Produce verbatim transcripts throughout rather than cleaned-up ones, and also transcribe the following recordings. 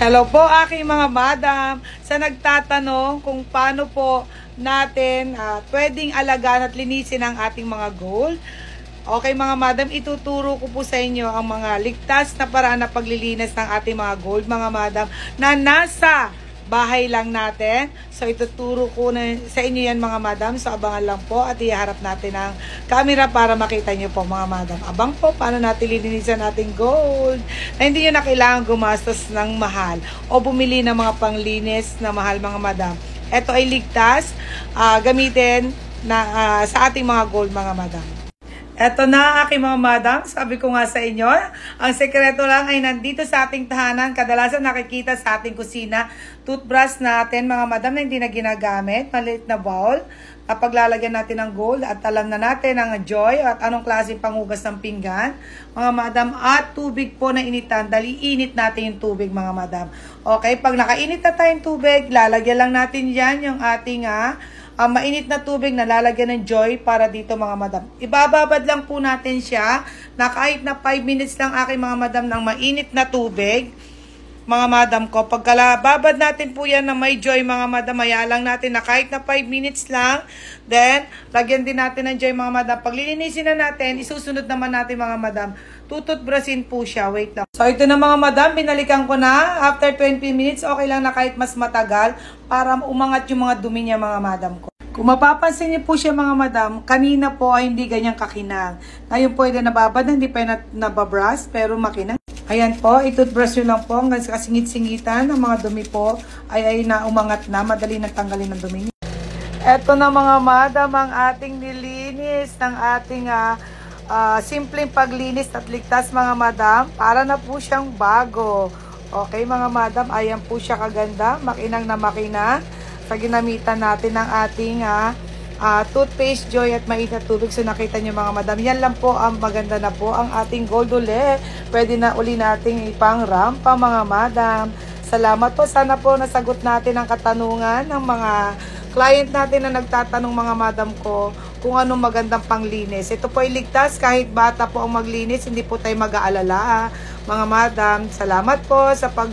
Hello po aking mga madam. Sa nagtatanong kung paano po natin uh, pwedeng alagaan at linisin ang ating mga gold. Okay mga madam, ituturo ko po sa inyo ang mga ligtas na paraan na paglilinis ng ating mga gold mga madam na nasa bahay lang natin. So ituturo ko na sa inyo yan mga madam. So abangan lang po at iharap natin ang camera para makita nyo po mga madam. Abang po paano natin lilinisan natin gold na hindi nyo na kailangan gumastos ng mahal o bumili ng mga panglinis na mahal mga madam. Ito ay ligtas uh, gamitin na, uh, sa ating mga gold mga madam. Eto na aking mga madam, sabi ko nga sa inyo, ang sekreto lang ay nandito sa ating tahanan. Kadalasan nakikita sa ating kusina, toothbrush natin mga madam na hindi na ginagamit, maliit na bowl, kapag lalagyan natin ng gold at alam na natin ang joy at anong klaseng panghugas ng pinggan, mga madam, at tubig po na initan, dali init natin yung tubig mga madam. Okay, pag nakainit na tayong tubig, lalagyan lang natin yan yung ating ah, ang uh, mainit na tubig na lalagyan ng joy para dito mga madam. Ibababad lang po natin siya na kahit na five minutes lang aking mga madam ng mainit na tubig. Mga madam ko, pagkalababad natin po yan na may joy mga madam, maya lang natin na kahit na five minutes lang. Then, lagyan din natin ng joy mga madam. Pag lilinisin na natin, isusunod naman natin mga madam. Tututbrasin po siya. Wait lang. So, ito na mga madam, binalikan ko na. After twenty minutes, okay lang na kahit mas matagal para umangat yung mga dumi niya mga madam ko. Kung mapapansin niyo po siya mga madam, kanina po ay hindi ganyang kakinang. Ngayon po ay nababad, hindi pa na nababrush, pero makinang. Ayan po, itutbrush nyo lang po hanggang kasingit-singitan ng mga dumi po ay, ay na umangat na, madali nang tanggalin ng dumi niya. Eto na mga madam, ang ating nilinis ng ating uh, uh, simpleng paglinis at ligtas mga madam. Para na po siyang bago. Okay mga madam, ayan po siya kaganda, makinang na makina. Sa ginamitan natin ng ating uh, uh, toothpaste joy at mainit na tubig. So nakita nyo mga madam, yan lang po ang maganda na po ang ating gold uli. Pwede na uli nating ipang rampa mga madam. Salamat po, sana po nasagot natin ang katanungan ng mga client natin na nagtatanong mga madam ko kung anong magandang panglinis. Ito po ay ligtas, kahit bata po ang maglinis, hindi po tayo mag-aalala mga madam. Salamat po sa pag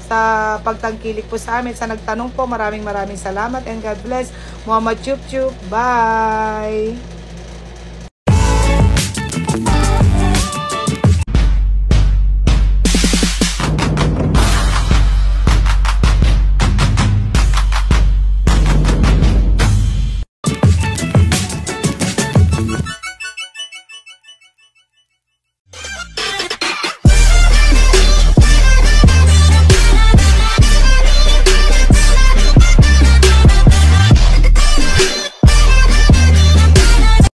sa pagtangkilik po sa amin. Sa nagtanong po, maraming maraming salamat and God bless. Muhammad Chup Chup. Bye!